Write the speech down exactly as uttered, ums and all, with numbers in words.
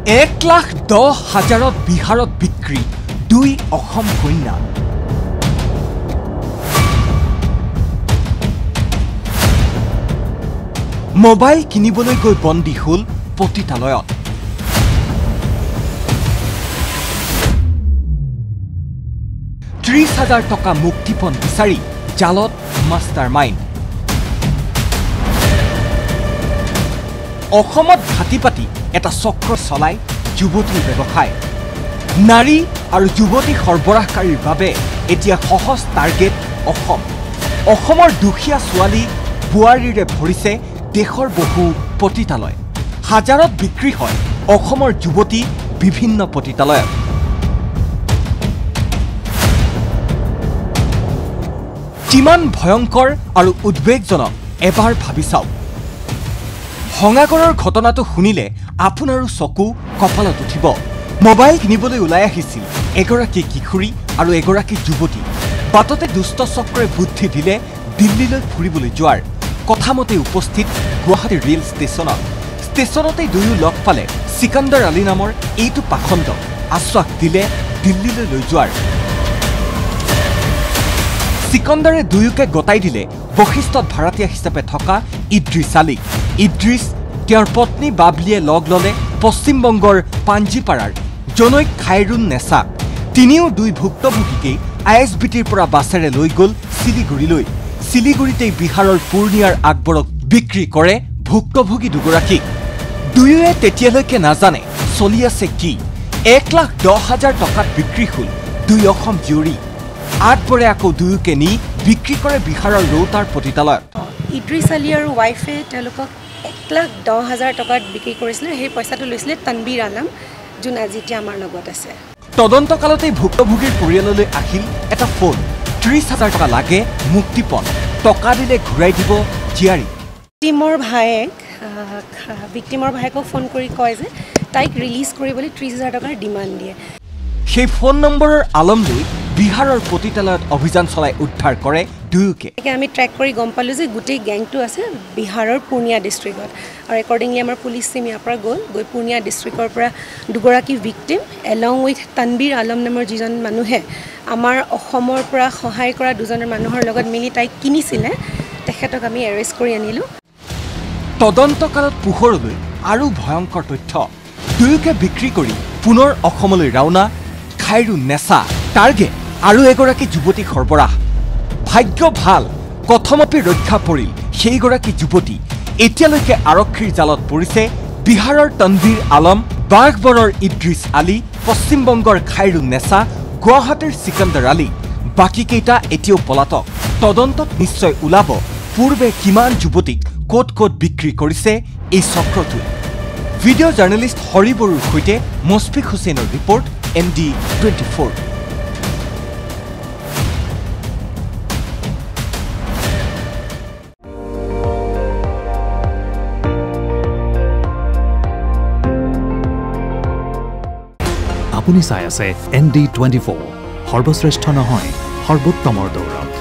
এক লাখ দহ হাজাৰত বিহাৰত বিক্ৰী দুই অসম কন্যা। মোবাইল কিনিবলৈ গৈ বন্দী হল পতিতালয়ত। ত্ৰিশ হাজাৰ টকা মুক্তিপণ বিচাৰি জালত মাষ্টাৰ মাইণ্ড। অসমত ঘাটি পাতি এটা চক্ৰ চলাই যুৱতীৰ ব্যৱসায়। নাৰী আৰু যুৱতী সৰবৰাহকাৰীৰ বাবে এতিয়া সহজ টাৰ্গেট অসম। অসমৰ দুখীয়া ছোৱালী বোৱাৰীৰে ভৰিছে দেশৰ বহু পতিতালয়। হাজাৰত বিক্ৰী হয় অসমৰ যুৱতী বিভিন্ন পতিতালয়ত। কিমান ভয়ংকৰ আৰু উদ্বেগজনক এবাৰ ভাবি চাওক। ভঙাগড়ৰ ঘটনাটো শুনিলে আপোনাৰো চকু কপালত উঠিব। মোবাইল কিনিবলৈ ওলাই আহিছিল এগৰাকী কিশোৰী আৰু এগৰাকী যুৱতী। বাটতে দুষ্ট চক্ৰই বুদ্ধি দিলে দিল্লীলৈ ফুৰিবলৈ যোৱাৰ। কথামতে উপস্থিত গুৱাহাটী ৰেল ষ্টেচনত। ষ্টেচনতেই দুয়ো লগ পালে চিকান্দাৰ আলী নামৰ এইটো পাখণ্ড। আশ্বাস দিলে দিল্লীলৈ লৈ যোৱাৰ। চিকান্দাৰে দুয়োকে গতাই দিলে বশিষ্ঠত ভাড়াতীয়া হিচাপে থকা ইদ্ৰিছ আলীক। ইদ্ৰিছ তেওঁৰ পত্নী বাবলিয়ে লগ ললে পশ্চিমবংগৰ পাঞ্জিপাৰাৰ জনৈক খাইৰুন নেছাক। তিনিও দুই ভুক্তভোগীকেই আই এছ বি টিৰ পৰা বাছেৰে লৈ গল শিলিগুৰিলৈ। শিলিগুৰিতেই বিহাৰৰ পূৰ্ণিয়াৰ আকবৰক বিক্ৰী কৰে ভুক্তভোগী দুগৰাকীক। দুয়োৱে তেতিয়ালৈকে নাজানে চলি আছে কি। এক লাখ দহ হাজাৰ টকাত বিক্ৰী হল দুই অসম জীয়ৰী। আগবৰে আকৌ দুয়োকে নি বিক্ৰী কৰে বিহাৰৰ ৰৌতাৰ পতিতালয়ত। ইদ্ৰিছ আলী আৰু ৱাইফে তেওঁলোকক এক লাখ দহ হাজাৰ টকাত বিক্ৰী কৰিছিলে। সেই পইচাটো লৈছিলে তানবীৰ আলম, যোন আজি এতিয়া আমাৰ লগত আছে। তদন্তকালতেই ভুক্তভোগীৰ পৰিয়াললৈ আহিল এটা ফোন। ত্ৰিশ হাজাৰ টকা লাগে মুক্তিপণ, টকা দিলে ঘূৰাই দিব জীয়াৰী। ভিক্টিমৰ ভায়েক ভিক্টিমৰ ভায়েকক ফোন কৰি কয় যে তাইক ৰিলিজ কৰিবলৈ ত্ৰিশ হাজাৰ টকাৰ ডিমাণ্ড দিয়ে। সেই ফোন নম্বৰৰ আলম লৈ বিহাৰৰ পতিতালয়ত অভিযান চলাই উদ্ধাৰ কৰে দুয়োকে। আমি ট্ৰেক কৰি গম পালোঁ যে গোটেই গেংটো আছে বিহাৰৰ পূৰ্ণিয়া ডিষ্ট্ৰিক্টত। আৰু একৰ্ডিংলি আমাৰ পুলিচ টিম ইয়াৰ পৰা গ'ল। গৈ পূৰ্ণিয়া ডিষ্ট্ৰিক্টৰ পৰা দুগৰাকী victim along with Tanvir Alam নামৰ যিজন মানুহে আমাৰ অসমৰ পৰা সহায় কৰা দুজনৰ মানুহৰ লগত মিলি তাইক কিনিছিলে, তেখেতক আমি এৰেষ্ট কৰি আনিলোঁ। তদন্তকালত পোহৰলৈ আৰু ভয়ংকৰ তথ্য। দুয়োকে বিক্ৰী কৰি পুনৰ অসমলৈ ৰাওনা খাইৰুন নেছা। টাৰ্গেট আৰু এগৰাকী যুৱতী সৰবৰাহ। ভাগ্য ভাল, কথমপি ৰক্ষা পৰিল সেইগৰাকী যুৱতী। এতিয়ালৈকে আৰক্ষীৰ জালত পৰিছে বিহাৰৰ তানবীৰ আলম, বাঘবৰৰ ইদ্ৰিছ আলী, পশ্চিমবংগৰ খাইৰুন নেছা, গুৱাহাটীৰ চিকান্দাৰ আলী। বাকীকেইটা এতিয়াও পলাতক। তদন্তত নিশ্চয় ওলাব পূৰ্বে কিমান যুৱতীক ক'ত ক'ত বিক্ৰী কৰিছে এই চক্ৰটোৱে। ভিডিঅ' জাৰ্নেলিষ্ট হৰি বড়োৰ সৈতে মুছফিক হুছেইনৰ report, N D twenty four. আপুনি চাই আছে এন ডি টুৱেণ্টি ফ'ৰ, সৰ্বশ্ৰেষ্ঠ নহয় সৰ্বোত্তমৰ দৌৰত।